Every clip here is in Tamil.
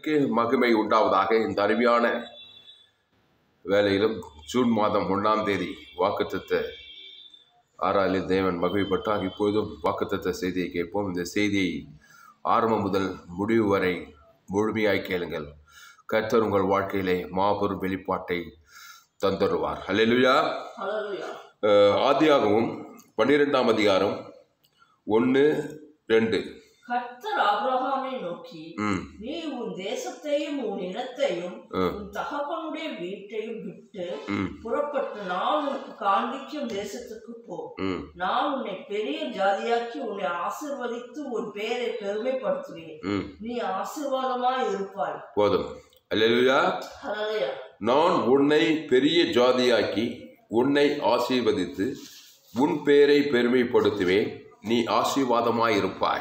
தேவனுக்கு மகிமை உண்டாவதாக. இந்த அருமையான வேளையிலும் ஜூன் மாதம் 1ஆம் தேதி வாக்குத்தத்த ஆராயில் தேவன் மகிழ்ப்பட்டார். இப்போதும் வாக்குத்தத்த செய்தியை கேட்போம். இந்த செய்தியை ஆரம்பம் முதல் முடிவு வரை முழுமையாய் கேளுங்கள். கர்த்தர் உங்கள் வாழ்க்கையிலே மாபெரும் வெளிப்பாட்டை தந்தருவார். அல்லேலூயா. ஆதியாகமம் 12ஆம் அதிகாரம் 1-2. கர்த்தர் ஆபிரகாமை நோக்கி, நீ உன் தேசத்தையும் உன் இனத்தையும் உன் தகப்பனுடைய வீட்டையும் விட்டு புறப்பட்டு நான் உனக்கு காண்பிக்கும் தேசத்துக்கு போ. நான் உன்னை பெரிய ஜாதியாக்கி உன்னை ஆசீர்வதித்து உன் பெயரை பெருமைப்படுத்துவேன். நீ ஆசீர்வாதமாய் இருப்பாய். போதும். அல்லேலூயா. நான் உன்னை பெரிய ஜாதியாக்கி உன்னை ஆசீர்வதித்து உன் பெயரை பெருமைப்படுத்துவேன். நீ ஆசீர்வாதமாய் இருப்பாய்.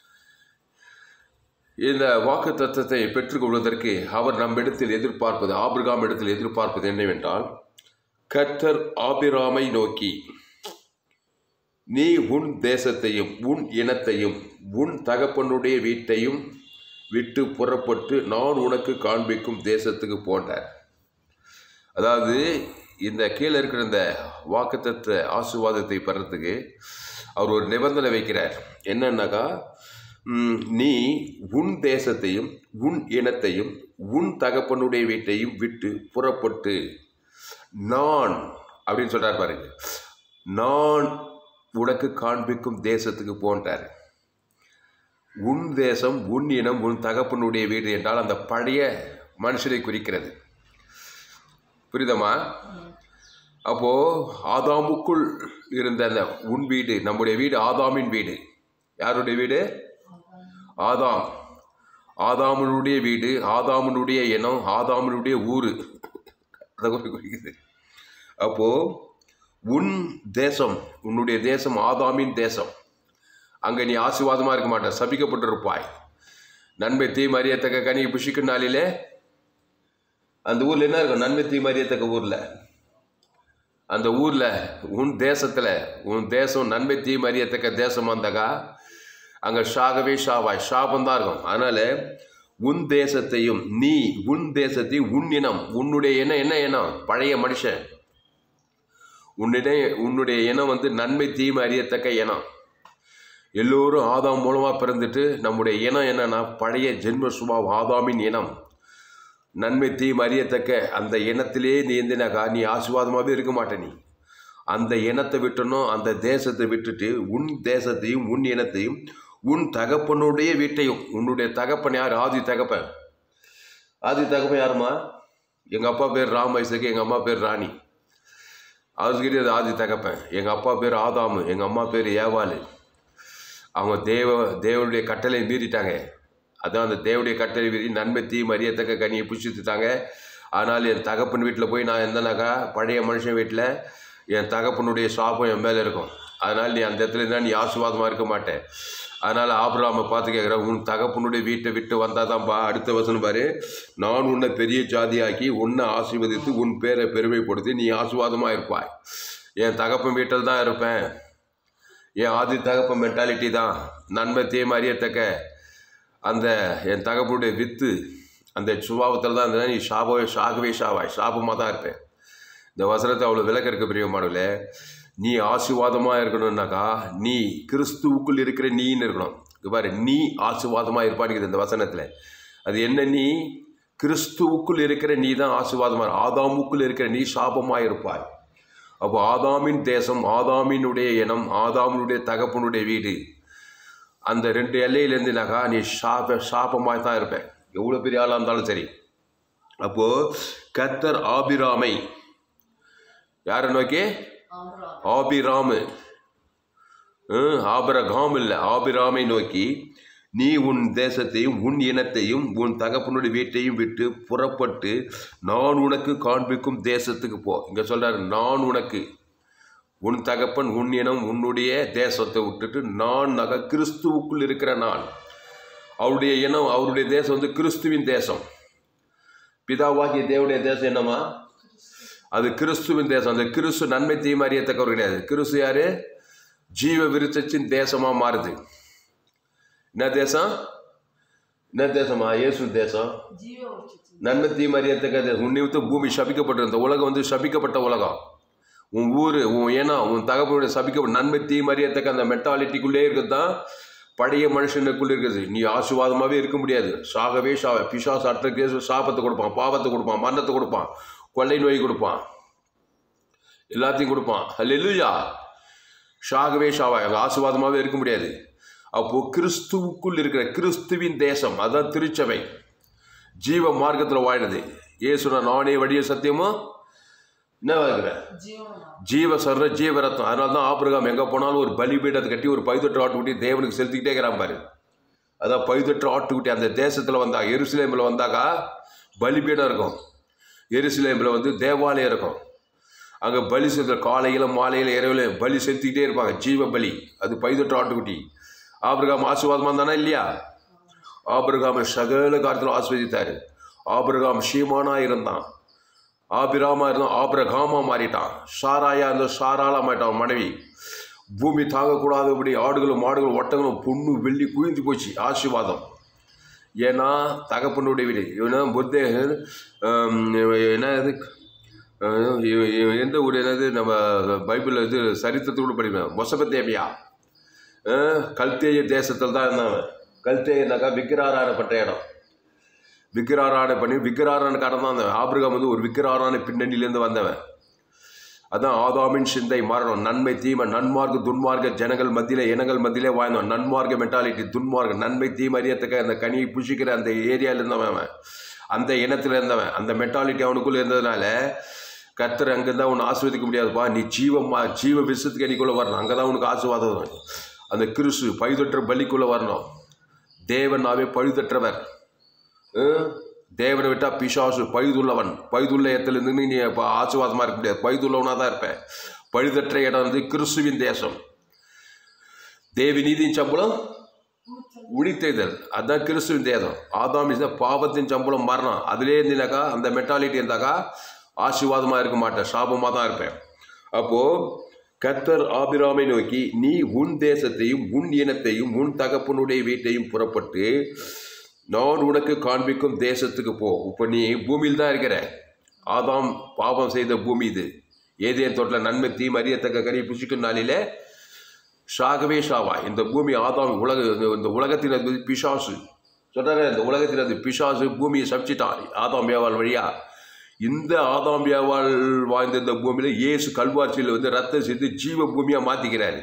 இந்த வாக்கு தத்தத்தை பெற்றுக்கொள்வதற்கு அவர் நம்மிடத்தில் எதிர்பார்ப்பது, ஆபிரகாம் இடத்தில் எதிர்பார்ப்பது என்னவென்றால், கர்த்தர் ஆபிரகாமை நோக்கி, நீ உன் தேசத்தையும் உன் இனத்தையும் உன் தகப்பனுடைய வீட்டையும் விட்டு புறப்பட்டு நான் உனக்கு காண்பிக்கும் தேசத்துக்கு போனார். அதாவது இந்த கீழே இருக்கிற இந்த வாக்குத்தத்த ஆசீர்வாதத்தை பெறத்துக்கு அவர் ஒரு நிபந்தனை வைக்கிறார். என்னன்னாக்கா, நீ உன் தேசத்தையும் உன் இனத்தையும் உன் தகப்பனுடைய வீட்டையும் விட்டு புறப்பட்டு நான் அப்படின்னு சொல்றார் பாருங்க, நான் உனக்கு காண்பிக்கும் தேசத்துக்கு போன்றார். உன் தேசம் உன் இனம் உன் தகப்பனுடைய வீடு என்றால் அந்த பழைய மனுஷனை குறிக்கிறது. புரியுதமா? அப்போ ஆதாமுக்குள் இருந்த அந்த உன் வீடு, நம்முடைய வீடு ஆதாமின் வீடு. யாருடைய வீடு? ஆதாம். ஆதாமனுடைய வீடு, ஆதாமனுடைய இனம், ஆதாமனுடைய ஊரு அதை குறிக்கிறது. அப்போ உன் தேசம், உன்னுடைய தேசம் ஆதாமின் தேசம். அங்கே நீ ஆசீர்வாதமாக இருக்க மாட்ட, சபிக்கப்பட்டிருப்பாய். நன்மை தீமை அறியத்தக்க கனி புஷிக்கும் நாளிலே அந்த ஊரில் என்ன இருக்கும்? நன்மை தீமை அறியத்தக்க ஊரில், அந்த ஊரில் உன் தேசத்தில், உன் தேசம் நன்மை தீமை அறியத்தக்க தேசமாக இருந்தாக்கா அங்கே ஷாகவே ஷாவாய், ஷாபந்தான் இருக்கும். அதனால் உன் தேசத்தையும் நீ உன் தேசத்தையும் உன் இனம், உன்னுடைய இனம் என்ன இனம்? பழைய மனுஷன். உன்னுடைய இனம் நன்மை தீமை அறியத்தக்க இனம். எல்லோரும் ஆதாம் மூலமாக பிறந்துட்டு நம்முடைய இனம் என்னன்னா பழைய ஜென்ம சுபாவம், ஆதாமின் இனம். நன்மை தீமை அறியத்தக்க அந்த இனத்திலே நீ இருந்தினாக்கா நீ ஆசீர்வாதமாகவே இருக்க மாட்டே. நீ அந்த இனத்தை விட்டணும், அந்த தேசத்தை விட்டுட்டு உன் தேசத்தையும் உன் இனத்தையும் உன் தகப்பனுடைய வீட்டையும். உன்னுடைய தகப்பன் யார்? ஆதி தகப்பன். ஆதி தகப்பன் யாருமா? எங்கள் அப்பா பேர் ராமேசுக்கு, எங்கள் அம்மா பேர் ராணி. அவர்கிட்ட ஆதி தகப்பன். எங்கள் அப்பா பேர் ஆதாமு, எங்கள் அம்மா பேர் ஏவாளு. அவங்க தேவனுடைய கட்டளை மீறிட்டாங்க. அதான் அந்த தேவனுடைய கட்டளை மீறி நன்மை தீமை அறியத்தக்க கனியை புஷித்துட்டாங்க. ஆனால் என் தகப்பன் வீட்டில் போய் நான் இருந்தேனாக்கா, பழைய மனுஷன் வீட்டில் என் தகப்பனுடைய சாபம் என் மேலே இருக்கும். அதனால் நீ அந்த இடத்துல இருந்தால் நீ ஆசீர்வாதமாக இருக்க மாட்டேன். அதனால் ஆபிரகாமை பார்த்து கேட்குறேன், உன் தகப்பனுடைய வீட்டை விட்டு வந்தால் தான்ப்பா. அடுத்த வசனம் பாரு, நான் உன்னை பெரிய ஜாதியாக்கி உன்னை ஆசீர்வதித்து உன் பேரை பெருமைப்படுத்தி நீ ஆசீர்வாதமாக இருப்பாய். என் தகப்பன் வீட்டில் தான் இருப்பேன். என் ஆதி தகப்பன் மென்டாலிட்டி தான். நன்மை தீமை அறியத்தக்க அந்த என் தகப்பனுடைய வித்து அந்த சுபாவத்தில் தான் இருந்தால் நீ ஷாகவே ஷாவாய், சாபமாக தான் இருப்பேன். இந்த வசனத்தை அவ்வளோ விளக்க இருக்க பிரியமானவர்களே. நீ ஆசீர்வாதமாக இருக்கணும்னாக்கா நீ கிறிஸ்துவுக்குள் இருக்கிற நீன்னு இருக்கணும். பாரு, நீ ஆசீர்வாதமாக இருப்பான்னு இந்த வசனத்தில். அது என்ன? நீ கிறிஸ்துவுக்குள் இருக்கிற நீ தான் ஆசீர்வாதமாக. ஆதாமுக்குள் இருக்கிற நீ சாபமாக இருப்பாய். அப்போ ஆதாமின் தேசம், ஆதாமினுடைய இனம், ஆதாமினுடைய தகப்பனுடைய வீடு, அந்த 2 எல்லையிலேருந்துனாக்கா நீ சாபமாக தான் இருப்பேன், எவ்வளோ பெரிய ஆளாக இருந்தாலும் சரி. அப்போது கர்த்தர் ஆபிராமை, யாரை நோக்கி? ஆபிராமு, ஆபிரகாம் இல்லை, ஆபிராமை நோக்கி, நீ உன் தேசத்தையும் உன் இனத்தையும் உன் தகப்பனுடைய வீட்டையும் விட்டு புறப்பட்டு நான் உனக்கு காண்பிக்கும் தேசத்துக்கு போ. இங்கே சொல்கிறார், நான் உனக்கு, உன் தகப்பன் உன் இனம் உன்னுடைய தேசத்தை விட்டுட்டு நான் கிறிஸ்துவுக்குள் இருக்கிற நான். அவருடைய இனம், அவருடைய தேசம் கிறிஸ்துவின் தேசம். பிதாவாகிய தேவனுடைய தேசம் என்னமா? அது கிறிஸ்துவின் தேசம். அந்த கிறிஸ்து நன்மை தீமை அறியத்தக்கவர் கிடையாது. கிறிஸ்து யாரு? ஜீவ விருட்சத்தின் தேசமாக மாறுது. என்ன தேசம்? என்ன தேசமா? இயேசு தேசம். நன்மை தீமை அறியத்தக்க தேசம். உன்னை விட்டு பூமி சபிக்கப்பட்டிருந்த உலகம் வந்து சபிக்கப்பட்ட உலகம். உன் ஊர், உன் இனம், உன் தகப்பனுடைய சபிக்கப்பட்ட நன்மை தீமை அறியத்தக்க அந்த மென்டாலிட்டிக்குள்ளே இருக்கிறது தான் பழைய மனுஷனுக்குள்ளே இருக்குது. நீ ஆசீர்வாதமாகவே இருக்க முடியாது. சாகவே பிசாசு அற்ற கேசு சாபத்தை கொடுப்பான், பாவத்தை கொடுப்பான், மரணத்தை கொடுப்பான், கொள்ளை நோய் கொடுப்பான், எல்லாத்தையும் கொடுப்பான். அல்லேலூயா. சாகவே அங்கே ஆசீர்வாதமாகவே இருக்க முடியாது. அப்போ கிறிஸ்துவுக்குள் இருக்கிற கிறிஸ்துவின் தேசம், அதான் திருச்சபை, ஜீவ மார்க்கத்தில் வாழ்றது. இயேசுனா நானே வழிய சத்தியமும் என்ன இருக்கிறேன் ஜீவ சர்ற ஜீவ ரத்தம். அதனால தான் ஆபிரகாம் எங்கே போனாலும் ஒரு பலிபீடத்தை கட்டி ஒரு பைதொற்று ஆட்டுக்குட்டி தேவனுக்கு செலுத்திக்கிட்டே இருக்கிறான் பாரு. அதான் பைதொற்று ஆட்டுக்குட்டி. அந்த தேசத்தில் வந்தா எருசலேமில் வந்தாக்கா பலிபீடம் இருக்கும். எருசலேமில் வந்து தேவாலயம் இருக்கும். அங்கே பலி செலுத்த காலையில் மாலையில் இரவில் பலி செலுத்திக்கிட்டே இருப்பாங்க, ஜீவ பலி. அது பைதொற்று ஆட்டுக்குட்டி. ஆபிரகாம் ஆசீர்வாதமாக இருந்தானா இல்லையா? ஆபிரகாம் சகல காலத்தில் ஆசீர்வதித்தார். ஆபிரகாம் ஷீமானா இருந்தான், ஆபிராமா இருந்தான், ஆபிரகாமா மாறிட்டான். சாராயா இருந்த சாராலா மாறிட்டான் மனைவி. பூமி தாங்கக்கூடாதபடி ஆடுகளும் மாடுகளும் ஒட்டங்களும் பொண்ணு வெள்ளி குவிந்து போச்சு. ஆசீர்வாதம். ஏன்னா தகப்பனுடைய வீடு. இவனா புத்தே என்ன இது எந்த ஊர் என்னது நம்ம பைபிளில் இது சரித்திரத்தை கூட படிப்பேன். மொசபத்தேமியா கல்தேய தேசத்தில் தான் இருந்தவன். கல்தேயனாக்கா விக்கிராராயணப்பட்ட இடம். விக்கிராராயண பண்ணி விக்கிராராயணக்காரன் தான் வந்தவன். ஆபிரகாம் வந்து ஒரு விக்கிராராயண பின்னணியிலேருந்து வந்தவன். அதான் ஆதாமின் சிந்தை மாறணும். நன்மை தீமை, நன்மார்க்க துன்மார்க்க ஜனங்கள் மத்தியிலே இனங்கள் மத்தியிலே வாழ்ந்தவன். நன்மார்க்க மென்டாலிட்டி, துன்மார்க்க நன்மை தீமை அறியத்தக்க அந்த கனியை புஷிக்கிற அந்த ஏரியாவில் இருந்தவன் அவன். அந்த இனத்தில் இருந்தவன். அந்த மென்டாலிட்டி அவனுக்குள்ளே இருந்ததுனால கர்த்தர் அங்கேருந்து அவனை ஆசீர்வதிக்க முடியாதுப்பா. நீ ஜீவ விஷயத்துக்கு அடிக்குள்ளே வரணும். அங்கே தான் உனக்கு ஆசீர்வாதம் வரும். அந்த கிறிஸ்து பழுதற்ற பலிக்குள்ளே வரணும். தேவனாவே பழுதற்றவர். தேவனை விட்டால் பிசாசு பழுதுள்ளவன். பழுதுள்ள இடத்துலேருந்து நீ இப்போ ஆசீர்வாதமாக இருக்க முடியாது. பழுதுள்ளவனாக தான் இருப்பேன். பழுதற்ற இடம் வந்து கிறிஸ்துவின் தேசம். தேவி நீதியின் சம்பளம் உழித்தெய்தல், அதுதான் கிறிஸ்துவின் தேசம். ஆதாம் பாவத்தின் சம்பளம் மரணம். அதிலே இருந்தினாக்கா அந்த மென்டாலிட்டி இருந்தாக்கா ஆசீர்வாதமாக இருக்க மாட்டேன், சாபமாக தான் இருப்பேன். அப்போது கர்த்தர் ஆபிராமை நோக்கி, நீ உன் தேசத்தையும் உன் இனத்தையும் உன் தகப்பனுடைய வீட்டையும் புறப்பட்டு நான் உனக்கு காண்பிக்கும் தேசத்துக்கு போ. இப்போ நீ பூமியில் தான் இருக்கிற. ஆதாம் பாவம் செய்த பூமி இது. ஏதேன் தோட்டத்தில் நன்மை தீமை அறியத்தக்க கனியை புசிக்கும் நாளிலே சாகவே சாவா. இந்த பூமி ஆதாம் இந்த உலகத்தின் அது பிசாசு சொல்கிறாங்க. இந்த உலகத்தின் அது பிசாசு பூமியை சபிச்சிட்டான் ஆதாம் ஏவாள் வழியா. இந்த ஆதாம் ஏவாள் வாழ்ந்த இந்த பூமியில் இயேசு கல்வாரியில் வந்து ரத்தம் சேர்த்து ஜீவ பூமியாக மாற்றிக்கிறாரு.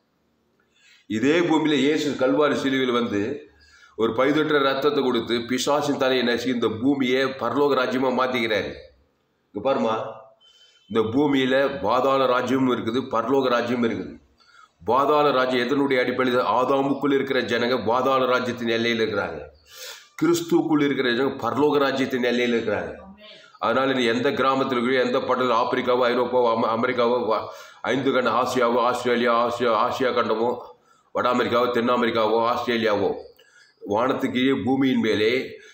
இதே பூமியில் இயேசு கல்வாரி சிலுவையில் வந்து ஒரு பைதொற்ற ரத்தத்தை கொடுத்து பிசாசின் தலையை நசி இந்த பூமியை பரலோக ராஜ்யமாக மாற்றிக்கிறாரு. இங்கே பாருமா, இந்த பூமியில் பாதாள ராஜ்யமும் இருக்குது, பரலோக ராஜ்யமும் இருக்குது. பாதாள ராஜ்யம் எதனுடைய அடிப்படையில்? ஆதாமுக்குள் இருக்கிற ஜனங்க பாதாள ராஜ்யத்தின் எல்லையில் இருக்கிறாங்க. கிறிஸ்துக்குள் இருக்கிற ஜனங்க பரலோக ராஜ்யத்தின் எல்லையில் இருக்கிறாங்க. அதனால் நீ எந்த கிராமத்தில் இருக்கிற, எந்த பட்டத்தில், ஆப்பிரிக்காவோ ஐரோப்பாவோ அமெரிக்காவோ 5 கண்டம், ஆசியாவோ ஆஸ்திரேலியா, ஆசியா கண்டமோ, வட அமெரிக்காவோ தென் அமெரிக்காவோ ஆஸ்திரேலியாவோ, வானத்துக்கு பூமியின் மேலே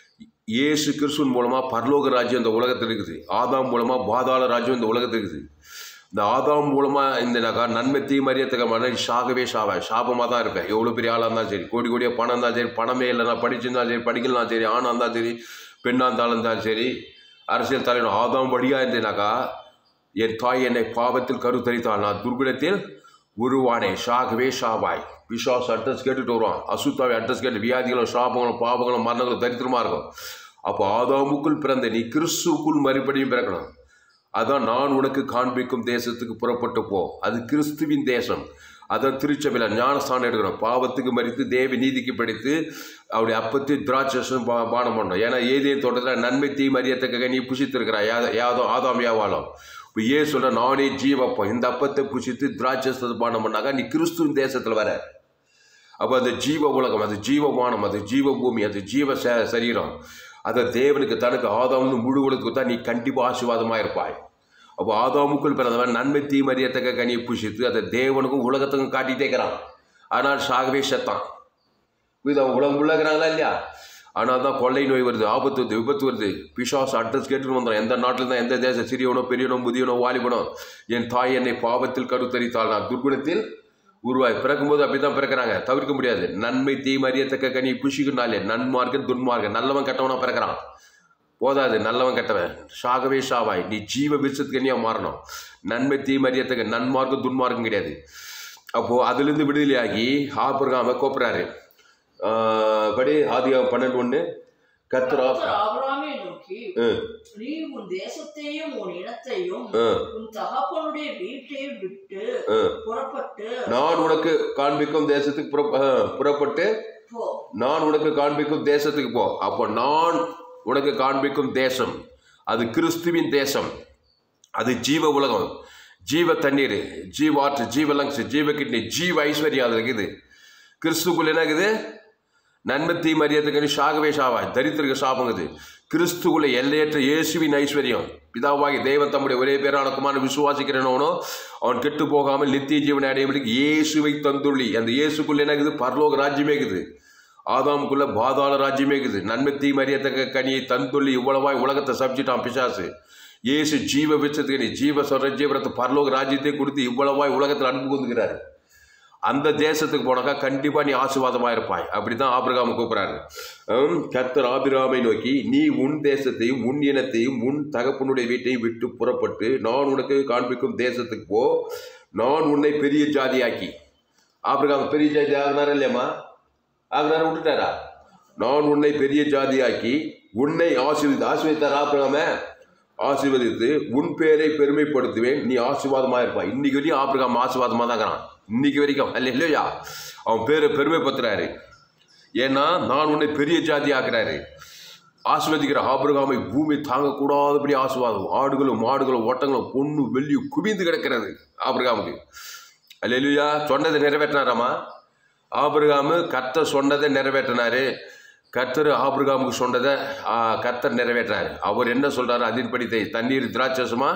இயேசு கிறிஸ்துவின் மூலமாக பரலோக ராஜ்யம் இந்த உலகத்தில் இருக்குது. ஆதாம் மூலமாக பாதாள ராஜ்யம் இந்த உலகத்தில் இருக்குது. இந்த ஆதாம் மூலமாக இந்த நன்மை தீமை அறியத்தக்க சாகவே சாபமாக தான் இருப்பேன். எவ்வளோ பெரிய ஆளாக இருந்தாலும் சரி, கோடி கோடியாக பணம் இருந்தாலும் சரி, பணமே இல்லைனா படிச்சிருந்தாலும் சரி, படிக்கலாம் சரி, ஆணாக இருந்தாலும் சரி, பெண்ணாக இருந்தாலும் சரி, அரசியல் தலைவர் ஆதாம் வழியாக இருந்தேனாக்கா என் தாய் என்னை பாவத்தில் கருத்தரித்தாள், நான் துர்குணத்தில் உருவானே, சாகவே சாவாய். பிசாசு அட்ரஸ் கேட்டுட்டு வருவான். அசுத்தாவை அட்ரஸ் கேட்டு வியாதிகளும் சாபங்களும் பாவங்களும் மரணங்களும் தரித்திரமாக இருக்கும். அப்போ ஆதாமுக்குள் பிறந்த நீ கிறிஸ்துவுக்குள் மறுபடியும் பிறக்கணும். அதான் நான் உனக்கு காண்பிக்கும் தேசத்துக்கு புறப்பட்டு போ. அது கிறிஸ்துவின் தேசம். அதான் திருச்சபையில் ஞானஸ்தானம் எடுக்கணும். பாவத்துக்கு மறித்து தேவி நீதிக்கு படித்து அவருடைய அப்பத்தி திராட்சம் பானம் பண்ணணும். ஏன்னா ஏதேன் தோட்டத்தில் நன்மை தீமை அறியத்தக்க நீ புசித்திருக்கிறாய். ஆதாம் யாவாலும் இப்போ சொல்ற நானே ஜீவப்பம். இந்த அப்பத்தை புசித்து திராட்சத்தை பானம் பண்ணாக்கா நீ கிறிஸ்துவின் தேசத்தில் வர. அப்போ அந்த ஜீவ உலகம், அது ஜீவமானம், அது ஜீவ பூமி, அது ஜீவ சரீரம், அதை தேவனுக்கு தனக்கு ஆதாம்னு முழு உலகத்துக்கு தான் நீ கண்டிப்பாக ஆசீர்வாதமாக இருப்பாய். அப்போ ஆதாமுக்குள் பிறந்தவன் நன்மை தீமை அறியத்தக்க கனியை புசித்து அதை தேவனுக்கும் உலகத்துக்கும் காட்டிகிட்டே இருக்கிறான். ஆனால் சாகவே செத்தான். இது அவன் உலகம் உள்ளகிறாங்களா இல்லையா? ஆனால் தான் கொள்ளை நோய் வருது, ஆபத்து வருது, விபத்து வருது. பிசாசு அட்ரஸ் கேட்டுன்னு வந்துடும். எந்த நாட்டில் தான், எந்த தேசம், சிறியவனோ பெரியவனோ முதியவனோ வாலிபனோ, என் தாய் என்னை பாவத்தில் கருத்தரித்தாள், நான் துர்குணத்தில் உருவாய் பிறக்கும்போது அப்படி தான் பிறக்கிறாங்க, தவிர்க்க முடியாது. நன்மை தீமை அறியத்தக்க கனி புசிக்குனாலே நன்மார்க்கன் துன்மார்க்கன், நல்லவன் கெட்டவனா பிறக்கிறான். போதாது, நல்லவன் கெட்டவன் சாகவே சாவாய். நீ ஜீவ விருட்சத்துக்கனியாக மாறணும். நன்மை தீமை அறியத்தக்க நன்மார்க்கம் துன்மார்க்கம் கிடையாது. அப்போது அதுலேருந்து விடுதலையாகி ஆபிரகாமை கூப்பிட்றாரு. படி ஆதியாகமம் 12:1 கர்த்தர் ஆபிரகாமை நோக்கி, நீ உன் தேசத்தையும் உன் இனத்தையும் உன் தகப்பனுடைய வீட்டையும் விட்டு புறப்பட்டு நான் உனக்கு காண்பிக்கும் தேசத்துக்கு புறப்பட்டு நான் உனக்கு காண்பிக்கும் தேசத்துக்கு போ. அப்போ நான் உனக்கு காண்பிக்கும் தேசம் அது கிறிஸ்துவின் தேசம். அது ஜீவ உலகம், ஜீவ தண்ணீர், ஜீவாற்று, ஜீவ லங்ஸ், ஜீவ கிட்னி, ஜீவ ஐஸ்வர்யம் அது இருக்குது. கிறிஸ்துக்குள்ள என்ன இருக்குது? நன்மை தீமை அறியத்தக்க சாகவே சாவாய், தரித்திரக்கு சாபங்குது. கிறிஸ்துக்குள்ள எல்லையற்ற இயேசுவின் ஐஸ்வர்யம். பிதாவாகி தேவன் தம்முடைய ஒரே பேரான குமாரனை விசுவாசிக்கிறனவனோ அவன் கெட்டு போகாமல் நித்திய ஜீவனை அடையும்படிக்கு இயேசுவை தந்துள்ளி. அந்த இயேசுக்குள்ள என்ன இருக்குது? பரலோக ராஜ்யமே இருக்குது. ஆதாமுக்குள்ள பாதாள ராஜ்யமே இருக்குது. நன்மை தீமை அறியத்தக்க கனியை தந்துள்ளி இவ்வளவாய் உலகத்தை சபிச்சிட்டான் பிசாசு. இயேசு ஜீவ விருட்சத்துக்கு ஜீவ சொல்ற ஜீவரத்தை பரலோக ராஜ்யத்தை கொடுத்து இவ்வளவாய் உலகத்தில் அன்பு கொண்டுகிறாரு. அந்த தேசத்துக்கு போனாக்கா கண்டிப்பாக நீ ஆசீர்வாதமாக இருப்பாய். அப்படி தான் ஆபிரகாமை கூப்பிட்றாரு. கர்த்தர் ஆபிரகாமை நோக்கி, நீ உன் தேசத்தையும் உன் இனத்தையும் உன் தகப்பனுடைய வீட்டையும் விட்டு புறப்பட்டு நான் உனக்கு காண்பிக்கும் தேசத்துக்கு போ. நான் உன்னை பெரிய ஜாதியாக்கி. ஆபிரகாம் பெரிய ஜாதி ஆகினாரா இல்லையம்மா? ஆகினார விட்டுட்டாரா? நான் உன்னை பெரிய ஜாதியாக்கி உன்னை ஆசீர்வதித்தார். ஆபிரகாமை ஆசீர்வதித்து உன் பேரை பெருமைப்படுத்துவேன், நீ ஆசீர்வாதமாக இருப்பாய். இன்னைக்கு வரைக்கும் ஆபிரகாம் ஆசீர்வாதமாக தான் இருக்கிறான். இன்னைக்கு வரைக்கும் அல்ல இல்லையா? அவன் பேரை பெருமைப்படுத்துறாரு. ஏன்னா நான் உன்னை பெரிய ஜாதி ஆக்குறாரு. ஆசீர்வதிக்கிற ஆபிரகாமை பூமி தாங்கக்கூடாதபடி ஆசீர்வாதம். ஆடுகளும் மாடுகளும் ஒட்டங்களும் பொண்ணு வெள்ளி குவிந்து கிடக்கிறது ஆபிரகாமுக்கு. அல்ல இல்லையா? சொன்னதை நிறைவேற்றினாராமா ஆபிரகாமு. கர்த்தர் சொன்னதை நிறைவேற்றினாரு. கர்த்தர் ஆபிரகாமுக்கு சொன்னதை கர்த்தர் நிறைவேற்றாரு. அவர் என்ன சொல்றாரு? அதன்படி தண்ணீர் திராட்சசமா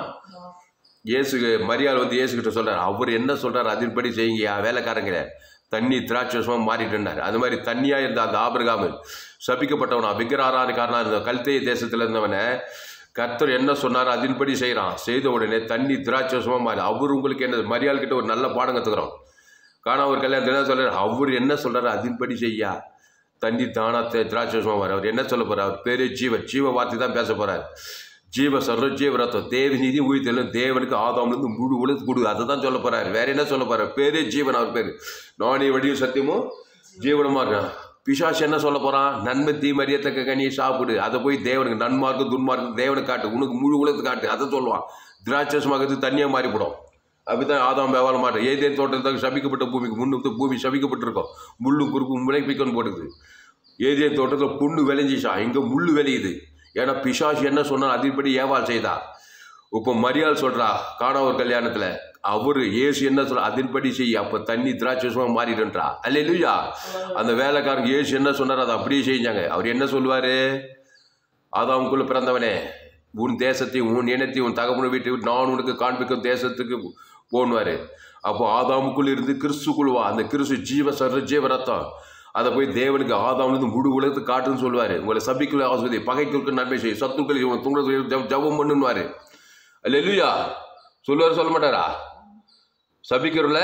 இயேசு மரியாள் வந்து இயேசுகிட்ட சொல்றாரு. அவர் என்ன சொல்றாரு? அதன்படி செய்யுங்க வேலைக்காரங்க, தண்ணி திராட்சசமா மாறிட்டுனார். அது மாதிரி தண்ணியா இருந்த அந்த ஆபிரகாமு சபிக்கப்பட்டவனா விக்கிராரான காரணம் இருந்த கல்தேய தேசத்துல இருந்தவனை கர்த்தர் என்ன சொன்னார் அதன்படி செய்யறான். செய்த உடனே தண்ணி திராட்சசமா மாறி. அவர் உங்களுக்கு என்ன மரியாள் கிட்ட ஒரு நல்ல பாடம் கத்துக்கிறோம். காணா ஒரு கல்யாணத்துல என்ன சொல்றாரு? அவர் என்ன சொல்றாரு? அதன்படி செய்யா தண்ணி தானா திராட்சசமா மாறி. அவர் என்ன சொல்ல போறார்? அவர் பேரே ஜீவ வார்த்தை தான் பேச போறார். ஜீவ சொல்ற ஜீவ ரத்தம் தேவ நீதி உயிர்த்தெல்லாம் தேவனுக்கு ஆதாம்லேருந்து முழு உலகத்துக்கு கொடு. அதை தான் சொல்ல போறாரு. வேற என்ன சொல்ல போறாரு? பேரே ஜீவன். அவர் பேரு நானே வடியும் சத்தியமும் ஜீவனமா இருக்கான். பிசாசு என்ன சொல்ல போறான்? நன்மை தீமை அறியத்தக்க கனியை சாப்பிடு. அதை போய் தேவனுக்கு நன்மார்க்கு துன்மார்க்கு தேவனுக்கு காட்டு, உனக்கு முழு உலகத்துக்கு காட்டு. அதை சொல்லுவான். திராட்சசமாகிறது தண்ணியா மாறிவிடும். அப்படித்தான் ஆதாம் வியாபாரம் மாட்டோம். ஏதேன் தோட்டத்துக்கு சபிக்கப்பட்ட பூமிக்கு முன்னு பூமி சபிக்கப்பட்டிருக்கோம். முள்ளும் குறுக்கும் முளைப்பிக்கன்னு போட்டுக்குது. ஏதேன் தோட்டத்தில் புண்ணு விளைஞ்சிச்சா, இங்கே முள்ளு விளையுது. ஏன்னா பிசாசு என்ன சொன்னால் அதன்படி ஏவாள் செய்தா. இப்போ மரியாள் சொல்றா காணா ஒரு கல்யாணத்தில், அவர் இயேசு என்ன சொல்ற அதன்படி செய். அப்போ தண்ணி திராட்சசமாக மாறிடுன்றா. அல்லேலூயா. அந்த வேலைக்காரங்க இயேசு என்ன சொன்னார் அதை அப்படியே செஞ்சாங்க. அவர் என்ன சொல்லுவார்? ஆதாமுக்குள்ள பிறந்தவனே, உன் தேசத்தையும் உன் இனத்தையும் உன் தகப்பனை வீட்டை நான் உனக்கு காண்பிக்கும் தேசத்துக்கு போனுவார். அப்போ ஆதாமுக்குள் இருந்து கிறிஸ்துக்குள் வா. அந்த கிறிஸ்து ஜீவ சர்ற ஜீவ ரத்தம். அதை போய் தேவனுக்கு ஆதாம்லேருந்து முழு உலகத்துக்கு காட்டுன்னு சொல்லுவார். உங்களை சபிக்குள்ள ஆஸ்வதி, பகைக்குள்க்கு நன்மை செய்யும், சத்துக்கள் துங்க ஜபம் பண்ணுவார். அல்லேலூயா. சொல்லுவார் சொல்ல மாட்டாரா? சபிக்கிறவங்கள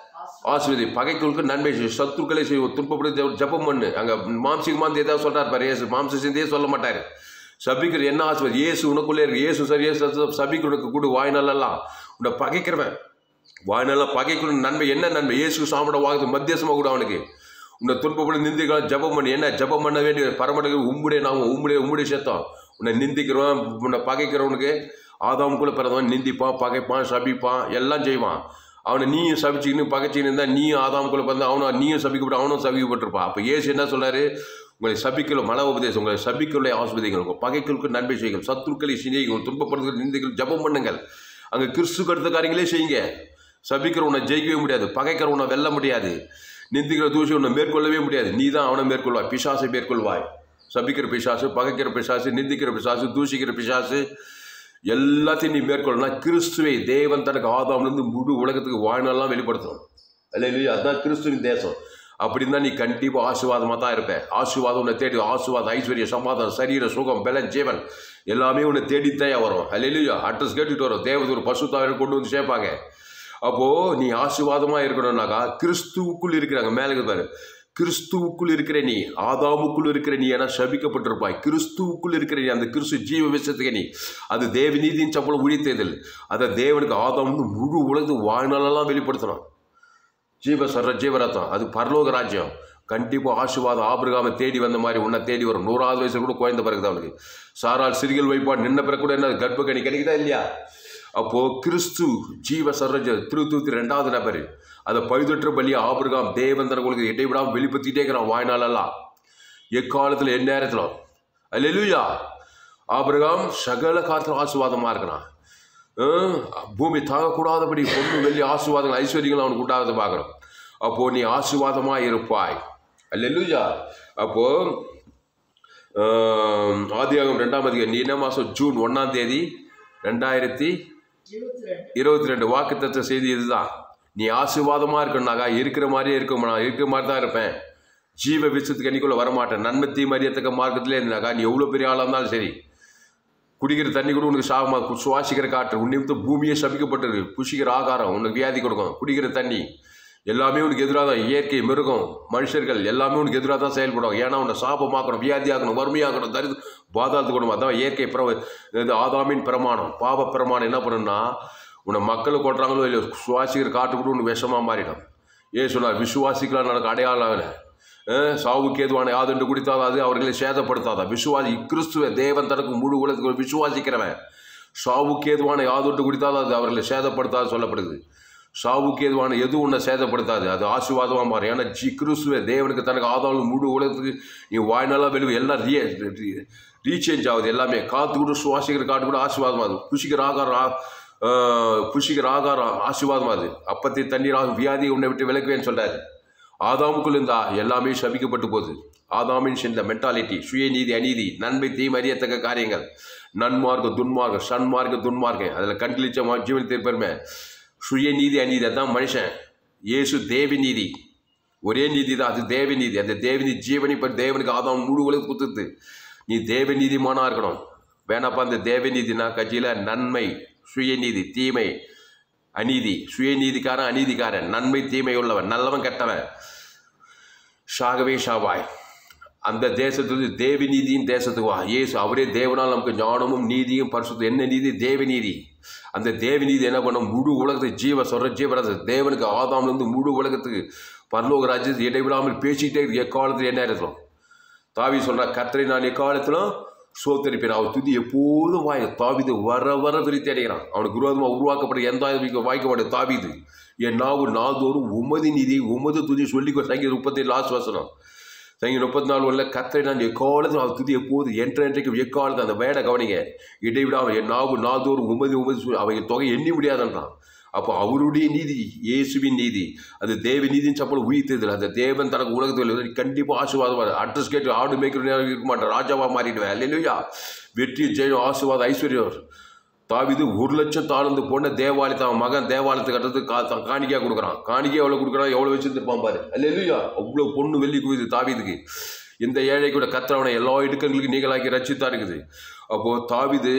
ஆஸ்வதி, பகைக்குள்க்கு நன்மை செய்யும், சத்துக்களை செய்யும், துன்பப்பட்டு ஜபம் பண்ணு. அங்கே மாம்சிகமாக ஏதாவது சொல்கிறார் பாரு. இயேசு மாம்ச சிந்தையே சொல்ல மாட்டார். சபிக்கிற என்ன ஆஸ்வதி? இயேசு உனக்குள்ளே இருக்கு. இயேசு சரி சபிக்கிற உனக்கு கூடு வாய்நாளெல்லாம். உன்னை பகைக்கிறவன் வாய்நாளெல்லாம் பகைக்கணும். நன்மை என்ன நன்மை? இயேசு சாப்பிட வாங்குறது மத்தியசமாக கூட அவனுக்கு. உன்னை துன்பப்படும் நிந்திக்கலாம் ஜபம் பண்ணி. என்ன ஜபம் பண்ண வேண்டிய பரமடகு உம்முடைய நாம உம்முடைய சத்தம். உன்னை நிந்திக்கிறவன் உன்னை பகைக்கிறவனுக்கு ஆதாமுக்குள்ள பிறந்தவன் நிந்திப்பான், பகைப்பான், சபிப்பான், எல்லாம் செய்வான். அவனை நீயும் சபிச்சுக்கின்னு பகைச்சின்னு இருந்தால் நீயும் ஆதாமுக்குள்ள பிறந்த அவனும் நீயும் சபிக்கப்பட்டு அவனும் சபிக்கப்பட்டிருப்பான். அப்போ இயேசு என்ன சொல்றாரு? உங்களை சபிக்கல மன உபதேசம், உங்களை சபிக்கலை ஆஸ்வதிகள், உங்கள் பகைகளுக்கு நன்மை செய்யுங்கள், சத்துருக்களை செய்யுங்கள், துன்பப்படுத்துகிற நிந்திகள் ஜபம் பண்ணுங்கள். அங்கே கிறிஸ்து கடுத்த காரியங்களே செய்யுங்க. சபிக்கிற உன்னை ஜெயிக்கவே முடியாது, பகைக்கிற உன்னை வெல்ல முடியாது, நிந்திக்கிற தூசி உன்னை மேற்கொள்ளவே முடியாது. நீ தான் அவனை மேற்கொள்வாய். பிசாசை மேற்கொள்வாய். சபிக்கிற பிசாசு, பகைக்கிற பிசாசு, நிந்திக்கிற பிசாசு, தூசிக்கிற பிசாசு எல்லாத்தையும் நீ மேற்கொள்ளலாம். கிறிஸ்துவை தேவன் தனக்கு ஆதாம்லேருந்து முழு உலகத்துக்கு வாழ்நாளெல்லாம் வெளிப்படுத்தணும். அல்லேலூயா. அதுதான் கிறிஸ்துவின் தேசம். அப்படின்னு தான் நீ கண்டிப்பாக ஆசீர்வாதமாக தான் இருப்பேன். ஆசீர்வாதம் உன்னை தேடி, ஆசீர்வாதம், ஐஸ்வர்யம், சமாதானம், சரீர சுகம், பலன், ஜீவன் எல்லாமே உன்னை தேடித்தான் வரும். அல்லேலூயா. அட்ரஸ் கேட்டுட்டு வரும். தேவதூர் பசுத்தாவை கொண்டு வந்து சேர்ப்பாங்க. அப்போது நீ ஆசீர்வாதமாக இருக்கணும்னாக்கா கிறிஸ்துவுக்குள் இருக்கிறாங்க. மேலே பாரு, கிறிஸ்துவுக்குள் இருக்கிற நீ, ஆதாமுக்குள் இருக்கிற நீ என சபிக்கப்பட்டிருப்பாய். கிறிஸ்துவுக்குள் இருக்கிற நீ, அந்த கிறிஸ்து ஜீவ விஷயத்துக்கு நீ, அது தேவநீதியின் சம்பளம் உழித்ததில் அதை தேவனுக்கு ஆதாம் முழு உலகத்து வாழ்நாளெல்லாம் வெளிப்படுத்தணும். ஜீவரத்தம், அது பரலோக ராஜ்யம். கண்டிப்பாக ஆசீர்வாதம் ஆபிரகாமை தேடி வந்த மாதிரி உன்னை தேடி வரும். 100வது வயசுல கூட குழந்தை பிறகுதான் அவனுக்கு. சாரால் சிறுகள் வைப்பாடு நின்ன பிறகு கூட என்ன கர்ப்பக்கணி கிடைக்குதா இல்லையா? அப்போது கிறிஸ்து ஜீவ சரஜ 2வது நபர், அதை பழுதற்ற பலியா ஆபிரகாம் தேவன் தனக்கு இடைவிடாமல் வெளிப்படுத்திட்டே இருக்கிறான் வாழ்நாளெல்லாம், எக்காலத்தில் எந்நேரத்தில். அல்லேலூயா. ஆபிரகாம் சகல காலத்தில் ஆசீர்வாதமாக இருக்கிறான். பூமி தாங்கக்கூடாதபடி பொண்ணு வெள்ளி ஆசீர்வாதங்கள் ஐஸ்வர்யங்கள் அவனுக்கு உண்டாவது பார்க்குறோம். அப்போது நீ ஆசீர்வாதமாக இருப்பாய். அல்லேலூயா. அப்போது ஆதியாகமம் 2ஆம் அதிகாரம், நீ என்ன மாதம்? ஜூன் 1ஆம் தேதி 2022 வாக்குத்தத்த செய்தி இதுதான். நீ ஆசீர்வாதமாக இருக்கணும்னாக்கா இருக்கிற மாதிரியே இருக்கிற மாதிரி தான் இருப்பேன். ஜீவ விஷயத்துக்கு என்னைக்குள்ளே வரமாட்டேன். நன்மை தீமை அறியத்தக்க மார்க்கத்திலே இருந்தாக்கா நீ எவ்வளோ பெரிய ஆளாக இருந்தாலும் சரி, குடிக்கிற தண்ணி கூட உனக்கு சாபமாக, சுவாசிக்கிற காற்று உன்னிமித்த பூமியே சபிக்கப்பட்டது, புஷிக்கிற ஆகாரம் உனக்கு வியாதி கொடுக்கும், குடிக்கிற தண்ணி எல்லாமே உனக்கு எதிராக தான். இயற்கை, மிருகம், மனுஷர்கள் எல்லாமே உனக்கு எதிராக தான் செயல்படும். ஏன்னா உன்னை சாபமாக்கணும், வியாதியாக்கணும், வறுமையாக்கணும், பாதாளத்து கொடுக்கணும். அதான் இயற்கை ஆதாமின் பிரமாணம். பாவ பிரமாணம் என்ன பண்ணுன்னா, உன்னை மக்களை கொட்டுறாங்களோ இல்லை, சுவாசிக்கிற காற்று கூட உனக்கு விஷமாக மாறிடும். சொன்னார், விசுவாசிக்கலாம் நடக்க அடையாளம் சாவுக்கு ஏதுவான யாதொன்று குடித்தாதா அது அவர்களை சேதப்படுத்தாதா. விசுவாசி கிறிஸ்துவ தேவன் தனக்கு முழு உலகத்துக்கு விசுவாசிக்கிறவன் சாவுக்கு ஏதுவான யாதொன்று குடித்தாதா அது அவர்களை சேதப்படுத்தாது சொல்லப்படுது. சாவுக்கு ஏதுவான எது உன்னை சேதப்படுத்தாது, அது ஆசீர்வாதமாக மாறும். ஏன்னா கிறிஸ்துவ தேவனுக்கு தனக்கு ஆதாரம் முழு உலகத்துக்கு நீ வாழ்நாளாக வெளியே எல்லாம் ரீசேஞ்ச் ஆகுது. எல்லாமே காற்று கூட சுவாசிக்கிற காற்று கூட ஆசீர்வாதமாகுது. புஷிக்கிற ஆகாரம் ஆசீர்வாதமாகுது. அப்பத்தி தண்ணீர் வியாதியை உன்னை விட்டு விலக்குவேன்னு சொல்கிறாரு. ஆதாமுக்குள் இருந்தா எல்லாமே சபிக்கப்பட்டு போகுது. ஆதாமின் இந்த மென்டாலிட்டி, சுயநீதி, அநீதி, நன்மை தீமை அறியத்தக்க காரியங்கள், நன்மார்க்க துன்மார்க்கம், சன்மார்க்க துன்மார்க்கம், அதில் கண்களிச்ச ஜீவன் தீர்ப்பெருமை, சுயநீதி அநீதி. அதுதான் மனுஷன். இயேசு தேவநீதி, ஒரே நீதி தான், அது தேவநீதி. அந்த தேவநீதி ஜீவனை பற்றி தேவனுக்கு ஆதாம் முழு உலகம் கொடுத்துது. நீ தேவநீதிமானா இருக்கணும். வேணாப்பா அந்த தேவநீதினா கட்சியில் நன்மை, சுயநீதி, தீமை, அநீதி. சுயநீதிக்காரன், அநீதிக்காரன், நன்மை தீமை உள்ளவன், நல்லவன் கெட்டவன், ஷாகவே ஷாவாய். அந்த தேசத்துக்கு தேவநீதியின் தேசத்துக்கு வா. இயேசு அவரே தேவனால் நமக்கு ஞானமும் நீதியும் பரிசுத்தம். என்ன நீதி? தேவநீதி. அந்த தேவநீதி என்ன பண்ணும்? முழு உலகத்துக்கு ஜீவரது தேவனுக்கு ஆதாம்லேருந்து முழு உலகத்துக்கு பரலோக ராஜ்யத்துக்கு இடைவிடாமல் பேசிக்கிட்டே எக்காலத்தில் என்ன இருக்கும்? தாவி சொல்கிறார், கர்த்தரை நான் எக்காலத்திலும் சோத்தரிப்பேன். அவர் துதி எப்போதும் தாவீது வர விரித்தி அடைகிறான். அவனுக்கு விரோதமாக உருவாக்கப்பட்ட எந்த வாய்க்கப்பட்ட தாவீது, என் நாவு நாள்தோறும் உமது நீதி உமது துதி சொல்லி. சங்கீதம் 37 லாஸ்ட் வசனம். சங்கீதம் 34 கர்த்தரை நான் எக்காலத்தில் அவர் துதி எப்போது என்றைக்கு எக்காலத்தில். அந்த வேட கவனிங்க, இடைவிடாமல் என் நாவு நாள்தோறும் உமது அவைங்க தொகை எண்ணி முடியாதுன்றான். அப்போ அவருடைய நீதி, இயேசுவின் நீதி, அது தேவ நீதியின் சப்பல் உயிர்த்ததில் அந்த தேவன் தனக்கு உலகத்தில் கண்டிப்பாக ஆசீர்வாதம். அட்ரஸ் கேட்டு ஆடு மேய்க்கிற இருக்க மாட்டேன், ராஜாவாக மாறிடுவேன். அல்லேலூயா. வெற்றி, ஜெயம், ஆசீர்வாதம், ஐஸ்வர்யம். தாவீது 1,00,000 தாளந்து போன தேவாலயத்தை அவன் மகன் தேவாலயத்தை கட்டுறதுக்கு காணிக்கையாக கொடுக்குறான். காணிக்கை எவ்வளோ கொடுக்குறான், எவ்வளோ வச்சுருந்துருப்பான் பாரு. அல்லேலூயா. அவ்வளோ பொண்ணு வெள்ளி குவிது தாவீதுக்கு. இந்த ஏழை கூட கர்த்தரவனை எல்லா இடுக்கங்களுக்கு நீங்களாக்கி ரட்சித்தா இருக்குது. அப்போது தாவீது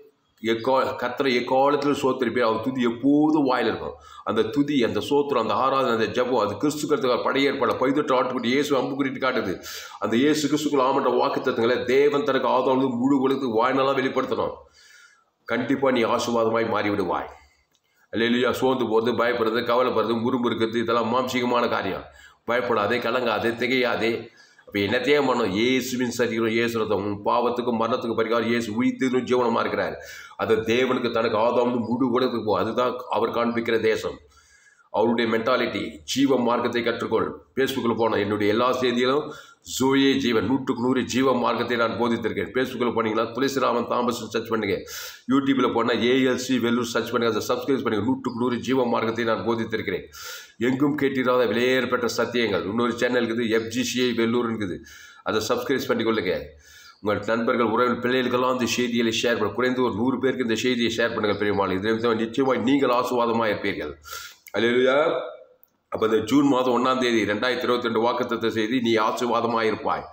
கர்த்தரை எக்காலத்தில் சோத்திருப்பேன். அவர் துதி எப்போதும் வாயில் இருக்கும். அந்த துதி, அந்த சோத்திரம், அந்த ஆராதனை, அந்த ஜபம், அது கிறிஸ்து கருத்துக்காக படையேற்பாடு. பைதொற்று ஆட்டுக்குட்டி இயேசு அம்பு குறித்து காட்டுது. அந்த இயேசு கிறிஸ்துக்குள் ஆமன்ற வாக்குத்தத்தங்களை தேவன் தனக்கு ஆதாரம் முழு உலகத்துக்கு வாழ்நாளாக வெளிப்படுத்தணும். கண்டிப்பாக நீ ஆசீர்வாதமாய் மாறிவிடுவாய். அல்லேலூயா. சோர்ந்து போகிறது, பயப்படுறது, கவலைப்படுறது, முறும்பு இருக்கிறது, இதெல்லாம் மாம்சீகமான காரியம். பயப்படாதே, கலங்காதே, திகையாதே. அப்போ என்னத்தையே பண்ணணும்? இயேசுவின் சரீரம், இயேசு ரத்தம், மரணத்துக்கும் பரிகாரம். இயேசு உயிர்த்தெழும் ஜீவனமாக இருக்கிறார். அதை தேவனுக்கு தனக்கு ஆதாம் முழு உலகத்துக்கு போ. அதுதான் அவர் காண்பிக்கிற தேசம். அவருடைய மென்டாலிட்டி. ஜீவ மார்க்கத்தை கற்றுக்கொள். ஃபேஸ்புக்கில் போனோம், என்னுடைய எல்லா செய்திகளும் ஜோயே ஜீவன் 100% ஜீவ மார்க்கத்தை நான் போதித்திருக்கேன். ஃபேஸ்புக்கில் போனீங்கன்னா துளசிராமன் தாமஸ் சர்ச் பண்ணுங்க. யூடியூப்பில் போனால் ALC வெல்லூர் சர்ச் பண்ணுங்கள், அதை சப்ஸ்கிரைப் பண்ணுங்கள். 100% ஜீவ மார்க்கத்தை நான் போதித்திருக்கிறேன். எங்கும் கேட்டிராத விலையேற்பட்ட சத்தியங்கள். இன்னொரு சேனல் இருக்குது, FGCI வெல்லூர் இருக்குது, அதை சப்ஸ்கிரைப் பண்ணிக்கொள்ளுங்க. உங்கள் நண்பர்கள், உறவினர், பிள்ளைகளுக்கெல்லாம் இந்த செய்திகளை ஷேர் பண்ண. குறைந்து ஒரு 100 பேருக்கு இந்த செய்தியை ஷேர் பண்ணுங்கள் பெரியமாள். இதில் நிச்சயமாக நீங்கள் ஆசீர்வாதமாக இருப்பீர்கள். அல்லேலூயா. அப்போ இந்த ஜூன் மாதம் 1ஆம் தேதி 2022 வாக்குத்தத்த செய்தி, நீ ஆசீர்வாதமாக இருப்பாய்.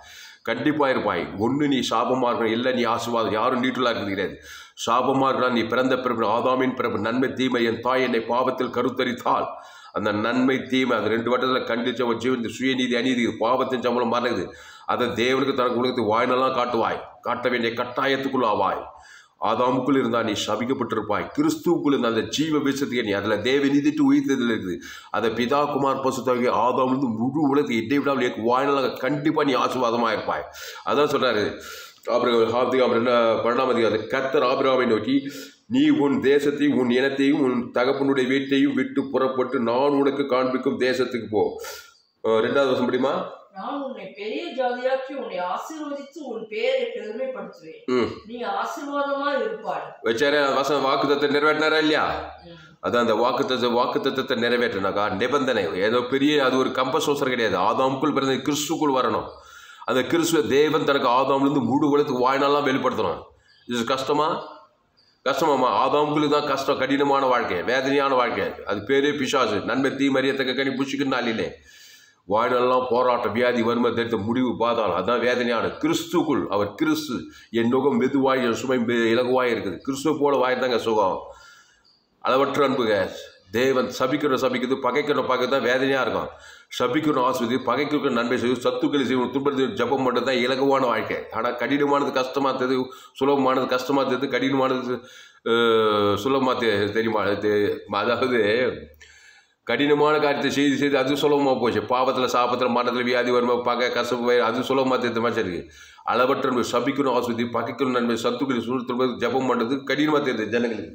கண்டிப்பாக இருப்பாய். ஒன்று நீ சாபமாக இருக்கணும், இல்லை நீ ஆசீர்வாதம். யாரும் நீட்டுலாக இருக்கிறது கிடையாது. சாபமாக இருக்கலாம். நீ பிறந்த பிறப்பு ஆதாமின் பிறப்பு நன்மை தீமை என் தாய் என்னை பாவத்தில் கருத்தரித்தால் அந்த நன்மை தீமை அது 2 வட்டத்தில் கண்டிச்ச வச்சு இந்த சுயநீதி அநீதி பாவத்தின் சம்பளம் மறக்குது. அதை தேவனுக்கு தனக்கு உலகத்துக்கு வாய்னெல்லாம் காட்ட வேண்டிய கட்டாயத்துக்குள் ஆவாய். ஆதாமுக்குள் இருந்தால் நீ சபிக்கப்பட்டிருப்பாய். கிறிஸ்துவுக்குள் இருந்த அந்த ஜீவ விஷயத்துக்கு நீ அதில் தேவ நீதிட்டு உயிர்த்ததில் இருக்குது. அதை பிதா குமார் பசுத்தாகிய ஆதாம் முழு உலகத்துக்கு இட்டை விடாமல் வாய்னலாக கண்டிப்பாக நீ ஆசீர்வாதமாக இருப்பாய். அதான் சொல்கிறாரு அப்புறம் என்ன 12ஆம் அதிகாரம். கர்த்தர் ஆபிரகாமை நோக்கி, நீ உன் தேசத்தையும் உன் இனத்தையும் உன் தகப்பனுடைய வீட்டையும் விட்டு புறப்பட்டு நான் உனக்கு காண்பிக்கும் தேசத்துக்கு போ. 2வது வசனம் படிமா. நான் உன்னை பெரிய ஜாதியாக்கி உன்னை ஆசீர்வதித்து உன் பேரை பெருமைப்படுத்துவேன். நீ ஆசீர்வாதமா இருப்பாய். வச்சாரே வசனம் வாக்குத்தத்தத்தை நிறைவேற்றினாரா இல்லையா? அதான் அந்த வாக்குத்தத்தத்தை நிறைவேற்றினாக்கா நிபந்தனை ஏதோ பெரிய அது ஒரு கம்பல்சோசர் கிடையாது. ஆதாமுக்குள் பிறந்த கிறிஸ்துக்குள் வரணும். அந்த கிறிஸ்துவ தேவன் தனக்கு ஆதாம்லேருந்து முழு உலகத்துக்கு வாய்னாலாம் வெளிப்படுத்தணும். இது கஷ்டமாம்மா. ஆதாமுக்குள்ளே தான் கஷ்டம், கடினமான வாழ்க்கை, வேதனையான வாழ்க்கை. அது பேரே பிசாசு. நன்மை தீமறியத்தக்க கனி புஷிக்குன்னு நாளிலே வாழ்நாளெல்லாம் போராட்டம், வியாதி, வறுமை, தெரிந்த முடிவு, பாதாளம். அதுதான் வேதனையான. கிறிஸ்துக்குள் அவர் கிறிஸ்து என் நுகம் மெதுவாய் என் சுமை இலகுவாய் இருக்குது. கிறிஸ்துவ போல வாய்ந்தாங்க சுகம். அளவற்ற அன்புங்க. தேவன் சபிக்கிறது பகைக்கணும் தான் வேதனையாக இருக்கும். சபிக்கணும் ஆஸ்வதி, பகைக்கு நன்மை செய்யும், சத்துக்களை செய்யணும், துன்பத்தை ஜபம் பண்ணுறது தான் இலகுவான வாழ்க்கை. ஆனால் கடினமானது கஷ்டமாக தெரியுது, சுலபமானது கஷ்டமாக தெரியுது, கடினமானது சுலபமாக தெரியுமா? அதாவது கடினமான காரியத்தை செய்து அது சுலபமாக போச்சு. பாவத்தில் சாபத்தில் மரணத்தில் வியாதி வறுமை பகை கசப்பு அது சுலபமாக தெரிந்த மாதிரி இருக்குது. அளவற்ற நன்மை சபிக்கணும் ஆஸ்வதி, பகைக்கணும் நன்மை, சத்துக்களை துன்பத்தை ஜபம் பண்ணுறது கடினமாக தெரியுது ஜனங்களுக்கு.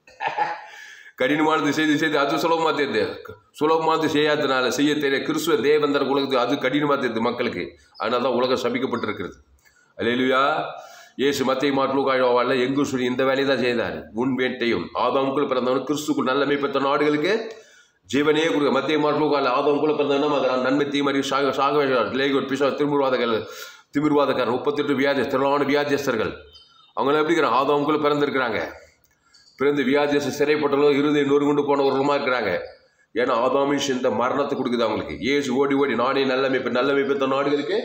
கடினமானது செய்து அது சுலபமாக தெரியுது. சுலபமானது செய்யாததுனால செய்ய தெரிய கிறிஸ்துவ தேவந்தர் உலகத்துக்கு அது கடினமாக தெரியுது மக்களுக்கு. அதனால தான் உலகம் சபிக்கப்பட்டிருக்கிறது. அல்லேலூயா. இயேசு மத்தேயு மார்க்கு லூக்கா யோவான்ல எங்கும் சொல்லி இந்த வேலையை தான் செய்தார். உன் வேட்டையும் ஆதாமுக்குள் பிறந்தவன் கிறிஸ்துக்குள் நல்லமை பெற்ற நாடுகளுக்கு ஜீவனையே கொடுக்க. மத்தேயு மார்க்கு லூக்கால ஆதாமுக்குள்ள பிறந்தவன் நன்மை தீமறி லேகோட் பிசா திமிர்வாதக்காரன் 38 திரளான வியாதியஸ்தர்கள் அவங்களாம் எப்படி இருக்கிறாங்க? ஆதாமுக்குள்ள பிறந்திருக்கிறாங்க. பிறந்து வியாதியஸ்த சிறைப்பட்டவர்களோ இருதயம் நொறுங்குண்டு போனவர்களுமா இருக்கிறாங்க. ஏன்னா ஆதாமின் இந்த மரணத்தை கொடுக்குது அவங்களுக்கு. ஏசு ஓடி நானே நல்லமை பெற்ற நாடுகளுக்கு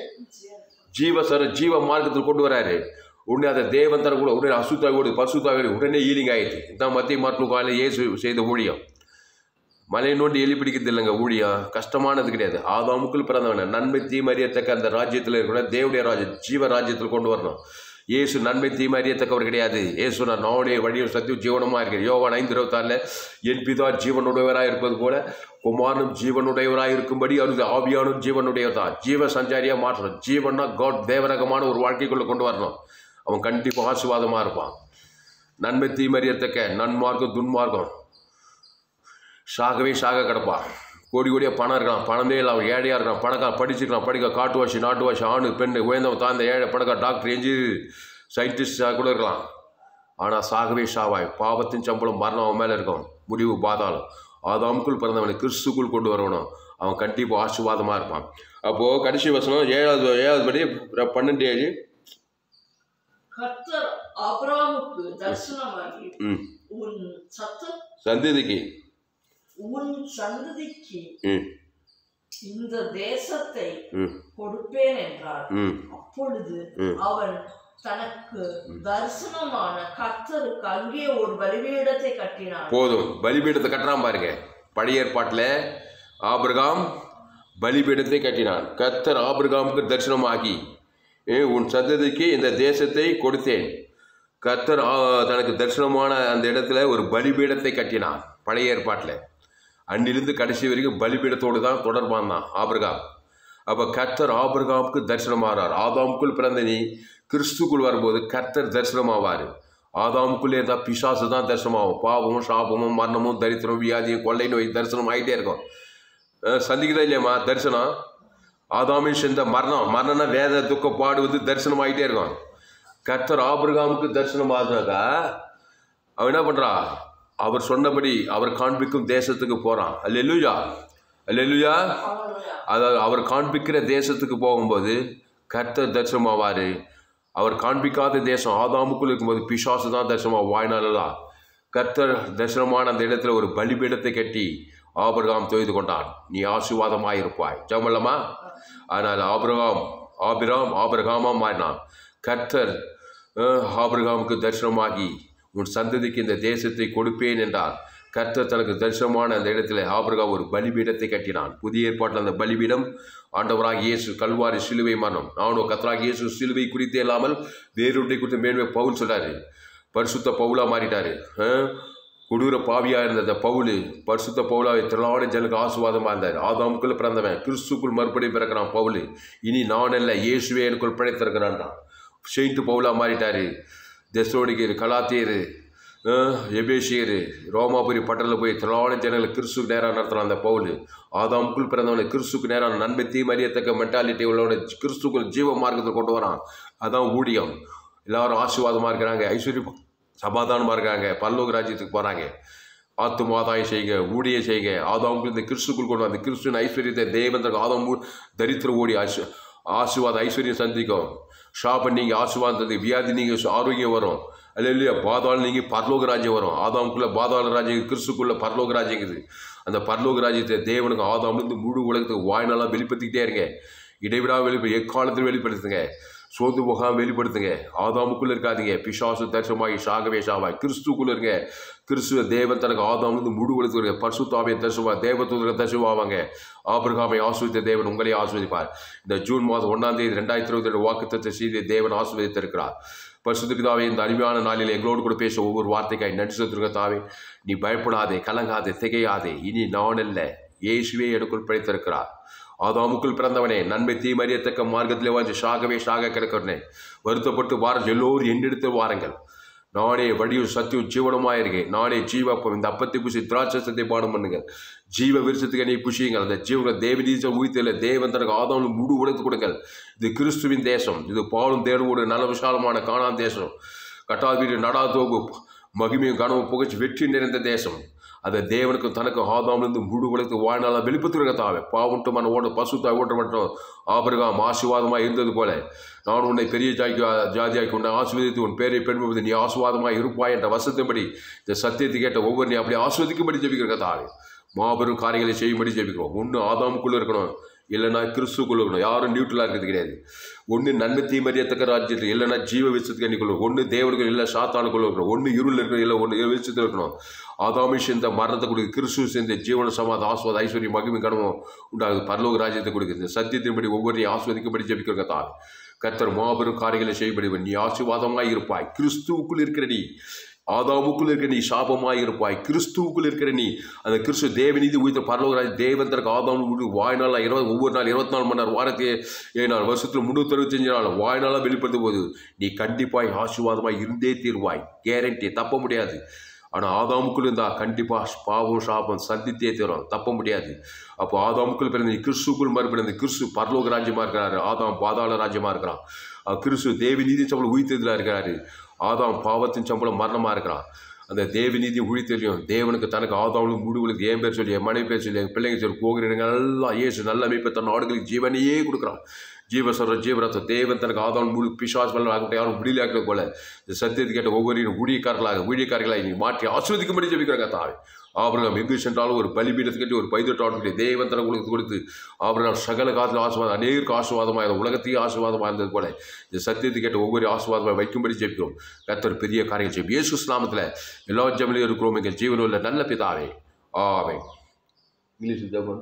ஜீவ மார்க்கத்தில் கொண்டு வராரு. உடனே அதை தேவன் தர கூட உடனே அசுத்தாவோடு பசுத்தாவோடு உடனே ஈலிங் ஆயிடுச்சு. இதுதான் மத்திய மாற்று இயேசு செய்த ஊழியம். மலை நோண்டி எலி பிடிக்கிறது இல்லைங்க ஊழியம். கஷ்டமானது கிடையாது. ஆதாமுக்குள் பிறந்தவன நன்மை தீமை அறியத்தக்க அந்த ராஜ்யத்தில் இருக்கணும். தேவனுடைய ராஜ்யம் ஜீவ ராஜ்யத்தில் கொண்டு வரணும். இயேசு நன்மை தீமை அறியத்தக்கவர் கிடையாது. இயேசு நானே வழியும் சத்தியம் ஜீவனமாக இருக்கிறேன். யோவான் 5:26 என் பிதா ஜீவனுடையவராக இருப்பது போல குமாரனும் ஜீவனுடையவராக இருக்கும்படி அவரது ஆவியானும் ஜீவனுடையவர் தான். ஜீவ சஞ்சாரியாக மாற்றணும். ஜீவன்னா காட் தேவரகமான ஒரு வாழ்க்கைக்குள்ளே கொண்டு வரணும். அவன் கண்டிப்பாக ஆசீர்வாதமாக இருப்பான். நன்மை தீமை அறியத்தக்க நன்மார்க்கம் துன்மார்க்கம் சாக கிடப்பான். கோடியாக பணம் இருக்கலாம், பணமே இல்லை, அவன் ஏழையாக இருக்கான், பணக்கார படிச்சுக்கலாம், படிக்க காட்டுவாசி நாட்டுவாசி ஆணு பெண்ணு உயர்ந்தவன் தாழ்ந்த ஏழை பணக்கார டாக்டர் இன்ஜினியர் சயின்டிஸ்டாக கூட இருக்கலாம். ஆனால் சாவாய். பாவத்தின் சம்பளம் மரணம் அவன் மேலே இருக்கும். முடிவு பாதாளம். ஆதாமுக்குள் பிறந்தவனை கிறிஸ்துக்குள் கொண்டு வரணும். அவன் கண்டிப்பாக ஆசீர்வாதமாக இருப்பான். அப்போது கடைசி வசனம் 7வது படி 12 கர்த்தர் ஆபிரகாமுக்கு தரிசனமாகி உன் சந்ததிக்கு இந்த தேசத்தை கொடுப்பேன் என்றார். அப்பொழுது அவன் தனக்கு தரிசனமான கர்த்தருக்கு அங்கே ஒரு பலிபீடத்தை கட்டினான். போதும், பலிபீடத்தை கட்டுறான் பாருங்க. பழைய ஏற்பாட்டில் ஆபிரகாம் பலிபீடத்தை கட்டினான். கர்த்தர் ஆபிரகாமுக்கு தரிசனமாகி உன் சந்ததிக்கு இந்த தேசத்தை கொடுத்தேன். கர்த்தர் தனக்கு தரிசனமான அந்த இடத்துல ஒரு பலிபீடத்தை கட்டினான். பழைய ஏற்பாட்டில் அன்றிலிருந்து கடைசி வரைக்கும் பலிபீடத்தோடு தான் தொடர்பான் தான் ஆபிரகாம். அப்போ கர்த்தர் ஆபிரகாமுக்கு தரிசனமாகிறார். ஆதாமுக்குள் பிறந்த நீ கிறிஸ்துக்குள் வரும்போது கர்த்தர் தரிசனமாவார். ஆதாமுக்குள்ளே இருந்தால் பிசாசு தான் தரிசனமாகும். பாவமும் சாபமும் மரணமும் தரித்திரம் வியாதியும் கொள்ளை நோய் தரிசனம் ஆகிட்டே இருக்கும். சந்திக்குதா இல்லையாம்மா தரிசனம்? ஆதாமின் சென்ற மரணம்னா வேத துக்க பாடுவது தரிசனம் ஆகிட்டே இருக்கும். கர்த்தர் ஆபிரகாமுக்கு தரிசனம் ஆகுனாக்கா அவன் என்ன பண்ணுறா? அவர் சொன்னபடி அவர் காண்பிக்கும் தேசத்துக்கு போகிறான். அல்லேலூயா. அதாவது அவர் காண்பிக்கிற தேசத்துக்கு போகும்போது கர்த்தர் தரிசனமாவார். அவர் காண்பிக்காத தேசம் ஆதாமுக்குள் இருக்கும்போது பிசாசு தான் தரிசனமாக வாய்நாளெல்லாம். கர்த்தர் தரிசனமான அந்த இடத்துல ஒரு பலிபீடத்தை கட்டி ஆபிரகாம் தொய்து கொண்டான். நீ ஆசீர்வாதமாக இருப்பாய். ஜெபம் பண்ணலாமா? அதனால் ஆபிரகாம் ஆபிரகாமா மாறினான். கர்த்தர் ஆபிரகாமுக்கு தரிசனமாகி உன் சந்ததிக்கு இந்த தேசத்தை கொடுப்பேன் என்றார். கர்த்தர் தனக்கு தரிசனமான அந்த இடத்துல ஆபிரகாம் ஒரு பலிபீடத்தை கட்டினான். புதிய ஏற்பாட்டில் அந்த பலிபீடம் ஆண்டவராக இயேசு கல்வாரி சிலுவை மரணம். நானும் கர்த்தராக இயேசு சிலுவை குறித்தே இல்லாமல் வேறொன்றை குறித்து மேன்மை பவுல் சொல்றாரு. பரிசுத்த பவுலா மாறிட்டாரு. கொடூர பாவியாக இருந்த அந்த பவுல் பரிசுத்த பவுலாவை திரளான ஜனக்கு ஆசீர்வாதமாக இருந்தார். ஆதாமுக்குள்ள பிறந்தவன் கிறிஸ்துக்குள் மறுபடியும் பிறக்கிறான் பவுல். இனி நான் அல்ல, இயேசுவே எனக்குள் பிழைத்திருக்கிறான். செயின்ட் பவுலா மாறிட்டாரு. தெசலோனிக்கர், கலாத்தியர், எபேசியர், ரோமாபுரி பட்டணத்தில் போய் திரளான ஜனங்களை கிறிஸ்துக்கு நேராக நடத்துகிறான் அந்த பவுல். ஆதாமுக்குள் பிறந்தவனை கிறிஸ்துக்கு நேரான நன்மை தீமை அறியத்தக்க மென்டாலிட்டி உள்ளவனை கிறிஸ்துக்குள் ஜீவ மார்க்கத்தை கொண்டு வரான். அதான் ஊழியம். எல்லாரும் ஆசீர்வாதமாக இருக்கிறாங்க, ஐஸ்வர்யம் சமாதானமாக இருக்காங்க, பரலோக ராஜ்யத்துக்கு போகிறாங்க. ஆத்துமாதாயம் செய்யுங்க, ஊழியம் செய்யுங்க. ஆதாமுக்குள் இந்த கிறிஸ்துக்குள் கொண்டு வந்து கிறிஸ்துவின் ஐஸ்வர்யத்தை தேவன் ஆதாமு தரித்திர ஓடி ஆசீர்வாதம் ஐஸ்வர்யம் சந்திக்கும். ஷாப்பை நீங்கள் ஆசீர்வாதம், வியாதி நீங்கள் ஆரோக்கியம் வரும். அல்ல இல்லையா, பாதாளம் நீங்கள் பரலோக ராஜ்யம் வரும். ஆதாமுக்குள்ளே பாதாள ராஜ்யம், கிறிஸ்துக்குள்ளே பரலோக ராஜ்யங்குது. அந்த பரலோக ராஜ்யத்தை தேவனுக்கு ஆதாம்லேருந்து முழு உலகத்துக்கு வாய்நாளாக வெளிப்படுத்திக்கிட்டே இருங்க. இடைவிடாமல் எக்காலத்தில் வெளிப்படுத்துங்க. சோர்ந்து போகாமல் வெளிப்படுத்துங்க. ஆதாமுக்குள்ளே இருக்காதீங்க. பிசாசு தரிசனமாகி சாகவே சாவாய். கிறிஸ்துக்குள்ளே இருங்க. கிறிஸ்துவ தேவன் தனக்கு ஆதாம்லேருந்து முழு உலகத்துக்கு பரிசுத்தாவியை தரிசனமாக தேவதூதரை தரிசனமாவாங்க. ஆபிரகாமை ஆசீர்வதித்த தேவன் உங்களே ஆசீர்வதிப்பார். இந்த ஜூன் மாதம் 1ஆம் தேதி 2022 வாக்குத்தத்த செய்தி தேவன் ஆசீர்வதித்திருக்கிறார். பரிசுத்த பிதாவே, இந்த அருமையான நாளில் எங்களோடு கூட பேச ஒவ்வொரு வார்த்தைக்காய் நன்றி செலுத்துங்க தாவே. நீ பயப்படாதே, கலங்காதே, திகையாதே. இனி நான் அல்ல, இயேசுவே எனக்குள் பிழைத்திருக்கிறார். ஆதாமுக்குள் பிறந்தவனே, நன்மை தீமறியத்தக்க மார்க்கத்தில் வாஞ்சி சாக கிடக்கிறனே, வருத்தப்பட்டு வாரம் எல்லோரும் என்னெடுத்து வாருங்கள். நானே வடியும் சத்தியும் ஜீவனமாயிருக்கேன். நானே ஜீவப்பம். இந்த அப்பத்தை புசி திராட்சத்தை பாடம் பண்ணுங்கள். ஜீவ விருஷத்துக்கு நீ புஷியுங்கள். அந்த ஜீவனை தேவதீசம் ஊய்த்தில தேவன் தனக்கு ஆதாமும் முழு உழைத்து கொடுங்கள். இது கிறிஸ்துவின் தேசம். இது பாலும் தேவனோட நல்ல விசாலமான காணான் தேசம். கட்டாத வீடு நடாதோகு மகிமையும் கனவும் புகழ்ச்சி வெற்றி நிறைந்த தேசம். அதை தேவனுக்கும் தனக்கும் ஆதாமிலிருந்து முழு உலகத்து வாழ்நாளாக வெளிப்படுத்துகிற தாவே. பாவுண்டு மன ஓட பசுத்தாய் ஓட்ட மட்டும் ஆபிரகாம் ஆசீர்வாதமாக இருந்தது போல நான் உன்னை பெரிய ஜாதியாக்கி உன்னை ஆசீர்வதித்து உன் பேரை பெண்பது நீ ஆசீர்வாதமாக இருப்பாய் என்ற வசத்தின்படி இந்த சத்தியத்தை கேட்ட ஒவ்வொரு நீ அப்படி ஆஸ்வதிக்கும்படி ஜெபிக்கிற தாவே. மாபெரும் காரியங்களை செய்யும்படி ஜெபிக்கிறோம். ஒன்று ஆதாமுக்குள்ளே இருக்கணும், இல்லைன்னா கிறிஸ்துக்குள்ள இருக்கணும். யாரும் நியூட்ரலாக இருக்கிறது கிடையாது. ஒன்று நன்மை தீமறியத்தக்க ராஜ்யத்தில், இல்லைன்னா ஜீவ விருஷத்துக்கு அன்னிக்குள்ள. ஒன்று தேவனுக்குள்ள, இல்லை சாத்தானுக்குள்ள இருக்கணும். ஒன்று இருள் இருக்கணும், இல்லை ஒன்று விருஷத்தில் இருக்கணும். ஆதாமி சேர்ந்த மரணத்தை கொடுக்குது, கிறிஸ்துவ சேர்ந்த ஜீவன சமாத ஆஸ்வாத ஐஸ்வர்யம் மகிமை கனமும் உண்டாகுது. பரலோக ராஜ்யத்தை கொடுக்குது. இந்த சத்தியத்தின்படி ஒவ்வொரு ஆஸ்வதிக்கும்படி ஜெபிக்கிறங்க தான். கர்த்தர் மாபெரும் காரியங்களை செய்யப்படி நீ ஆசீர்வாதமாய் இருப்பாய். கிறிஸ்துவுக்குள் இருக்கிற நீ, ஆதாமுக்குள் இருக்கிற நீ சாபமாய் இருப்பாய். கிறிஸ்துவுக்குள் இருக்கிற நீ அந்த கிறிஸ்து தேவநீதி உயிர்த்த பரலோகராஜ் தேவன் தனக்கு ஆதாமு வாய்நாள் ஒவ்வொரு நாள் 24 மணி நேரம், வாரத்தையே 7 நாள், வருஷத்தில் 365 நாள் வாய்நாளாக வெளிப்படுத்தும் போது நீ கண்டிப்பாய் ஆசீர்வாதமாய் இருந்தே தீர்வாய். கேரண்டி, தப்ப முடியாது. ஆனால் ஆதாமுக்குள் இருந்தால் கண்டிப்பாக பாவம் சாபம் சந்தித்தே தீரும், தப்ப முடியாது. அப்போ ஆதாமுக்குள் பிறந்த நீ கிறிஸ்துக்குள் மறுபிறந்த கிறிஸ்து பரலோக ராஜ்யமாக இருக்கிறாரு. ஆதாம் பாதாள ராஜ்யமாக இருக்கிறான். கிறிஸ்து தேவநீதி சம்பளம் உயிர்த்ததில் இருக்கிறாரு. ஆதாம் பாவத்தின் சம்பளம் மரணமாக இருக்கிறான். அந்த தேவநீதி உழித்தெரியும் தேவனுக்கு தனக்கு ஆதாமும் முடிவுகளுக்கு என் பேர் சொல்லி, என் மனைவி பேர் சொல்லி, என் பிள்ளைங்க சொல்லி போகிறீங்க எல்லாம் இயேசு நல்ல அமைப்பை தன் ஆடுகளுக்கு ஜீவனையே கொடுக்குறான். ஜீவஸ்வரம் ஜீவரத்தம் தேவன் தனக்கு ஆதாம் முழு பிசாஸ் ஆகட்டும் யாரும் முடியலாக்கிறது போல இந்த சத்தியத்தை கேட்ட ஒவ்வொரு ஊழியக்காரர்களாக நீ மாற்றி ஆஸ்வதிக்கும்படி ஜெபிக்கிறாங்க தாவே. ஆபிரகாம் எங்கு சென்றாலும் ஒரு பலிபீடத்தை கட்டி ஒரு பைதட்டாட்டு தேவன் தனக்கு உங்களுக்கு கொடுத்து ஆபிரகாம் சகல காலத்தில் ஆசீர்வாதம், அநேருக்கு ஆசீர்வாதமாக உலகத்தையும் ஆசீர்வாதமாக இருந்தது போல இந்த சத்தியத்தை கேட்ட ஒவ்வொரு ஆசீர்வாதமாக வைக்கும்படி ஜெபிக்கிறோம். கர்த்தர் பெரிய காரியம் செய்யும். இயேசு நாமத்தில் எல்லா ஜெபத்திலும் இருக்கிறோம் எங்கள் ஜீவனில் உள்ள நல்ல பிதாவே, ஆமென். இங்கிலீஷ் ஜெபம்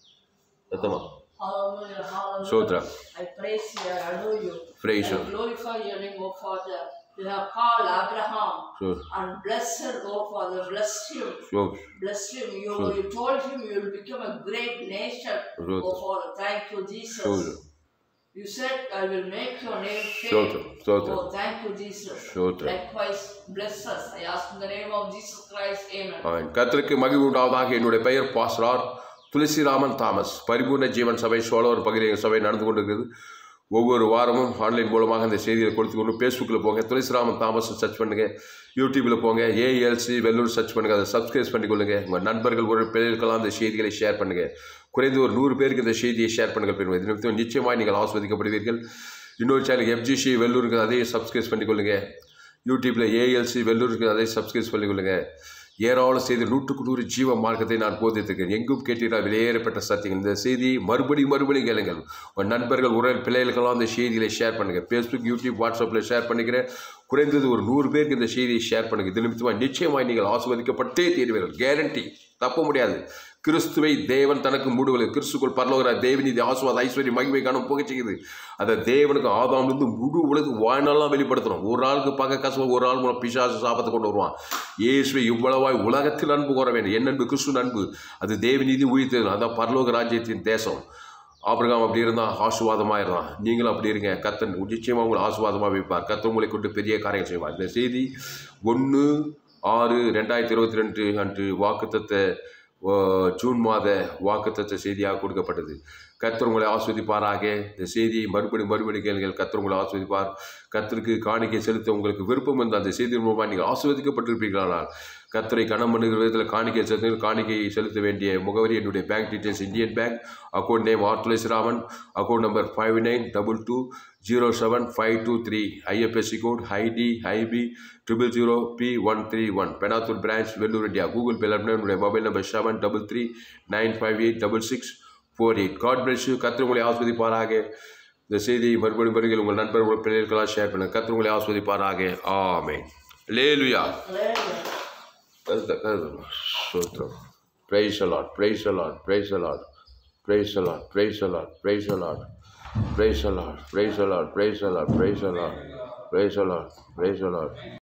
சத்தமா. Hallelujah, hallelujah. Sotra. I praise you, I adore you. Praise you. I glorify your name, O Father. You have called Abraham and blessed, O Father, blessed him. Blessed him. You told him you will become a great nation, O Father. Thank you, Jesus. You said, I will make your name famous. Oh, thank you, Jesus. Likewise, bless us. I ask in the name of Jesus Christ. Amen. கர்த்தருக்கு மகிமை உண்டாவதாக. என்னுடைய பெயர் பாஸ்டர் துளசிராமன் தாமஸ். பரிபூர்ண ஜீவன் சபை சோழர் பகுதியில் சபை நடந்து கொண்டிருக்கிறது. ஒவ்வொரு வாரமும் ஆன்லைன் மூலமாக இந்த செய்தியை கொடுத்து கொண்டு ஃபேஸ்புக்கில் போங்க, துளசிராமன் தாமஸ் சர்ச் பண்ணுங்கள். யூடியூப்பில் போங்க, ஏஎல்சி வெல்லூர் சர்ச் பண்ணுங்கள். அதை சப்ஸ்கிரைப் பண்ணிக்கொள்ளுங்க. உங்கள் நண்பர்கள் ஒரு பிள்ளைகளுக்கெல்லாம் அந்த செய்திகளை ஷேர் பண்ணுங்கள். குறைந்து ஒரு 100 பேருக்கு இந்த செய்தியை ஷேர் பண்ணுங்கள். இது நிமித்தம் நிச்சயமாக நீங்கள் ஆஸ்வதிக்கப்படுவீர்கள். இன்னொரு சேனல் எஃப்ஜிசி வெல்லூருக்கு அதையும் சப்ஸ்கிரைப் பண்ணிக்கொள்ளுங்க. யூடியூப்பில் ஏஎல்சி வெல்லூருக்கு அதை சப்ஸ்கிரைப் பண்ணிக்கொள்ளுங்க. ஏராள செய்தி 100க்கு 100 ஜீவ மார்க்கத்தை நான் போதித்திருக்கிறேன். எங்கும் கேட்டீர்கள் வெளியேறப்பட்ட சத்தியங்கள். இந்த செய்தி மறுபடியும் கேளுங்கள். உங்கள் நண்பர்கள் உறவு பிள்ளைகளுக்கெல்லாம் அந்த செய்திகளை ஷேர் பண்ணுங்கள். ஃபேஸ்புக், யூடியூப், வாட்ஸ்அப்பில் ஷேர் பண்ணிக்கிறேன். குறைந்தது ஒரு 100 பேருக்கு இந்த செய்தியை ஷேர் பண்ணுங்கள். இது நிமித்தமாக நிச்சயமாக நீங்கள் ஆசீர்வதிக்கப்பட்டே தீர்வீர்கள். கேரண்டி, தப்ப முடியாது. கிறிஸ்துவை தேவன் தனக்கு மூடுவது, கிறிஸ்துக்குள் பரலோக தேவநீதி ஆசீர்வாத ஐஸ்வர்ய மகிமை காணும் போக செய்யுது. அதை தேவனுக்கு ஆதாமிலிருந்து முழு உலகு வாழ்நாளெல்லாம் வெளிப்படுத்தணும். ஒரு ஆளுக்கு பார்க்க கசவம், ஒரு ஆள் மூலம் பிசாசு சாபத்தை கொண்டு வருவான். இயேசுவை இவ்வளவாய் உலகத்தில் அன்பு கூற வேண்டும். என் அன்பு கிறிஸ்து அன்பு, அது தேவநீதி உயிர்த்தது. அதான் பரலோக ராஜ்யத்தின் தேசம். ஆபிரகாம் அப்படி இருந்தால் ஆசீர்வாதமாக இருந்தான். நீங்களும் அப்படி இருங்க. கர்த்தர் நிச்சயமாக உங்களை ஆசீர்வாதமாக வைப்பார். கர்த்தர் உங்களை கொண்டு பெரிய காரியங்கள் செய்வார். இந்த செய்தி 1/6/2022 அன்று வாக்குத்தத்த ஜூன் மாத வாக்குத்தத்த செய்தியாக கொடுக்கப்பட்டது. கர்த்தர் உங்களை ஆஸ்வதிப்பாராக. இந்த செய்தியை மறுபடி கேளுங்கள். கர்த்தர் உங்களை ஆஸ்வதிப்பார். கர்த்தருக்கு காணிக்கை செலுத்த உங்களுக்கு விருப்பம் இருந்தால் அந்த செய்தியின் மூலமாக நீங்கள் ஆஸ்வதிக்கப்பட்டிருப்பீர்களானால் கர்த்தரை கனம் பண்ணுகிற விதத்தில் காணிக்கையை செலுத்த வேண்டிய முகவரி என்னுடைய bank details: Indian bank, account name R Thulasiraman, account number 5922075523, IFSC code ID IB 000P131, Penathur branch, Vellur, India. Google pay என்னுடைய mobile number 7339586648. God bless you. கர்த்தர் உங்களை ஆஸ்வதிப்பாராக. இந்த செய்தியை மறுபடியும் உங்கள் நண்பர்கள், உங்கள் பிள்ளைகளுக்கெல்லாம் ஷேர் பண்ணுங்கள். கர்த்தர் உங்களை ஆஸ்வதிப்பாராக. ஆமென். அல்லேலூயா. ஸ்தோத்திரம். Praise the Lord. Praise the Lord. Praise the Lord. Praise the Lord. Praise the Lord. Praise the Lord. Praise the Lord. Praise the Lord. Praise the Lord. Praise the Lord. Praise the Lord. Praise the Lord. Praise the Lord.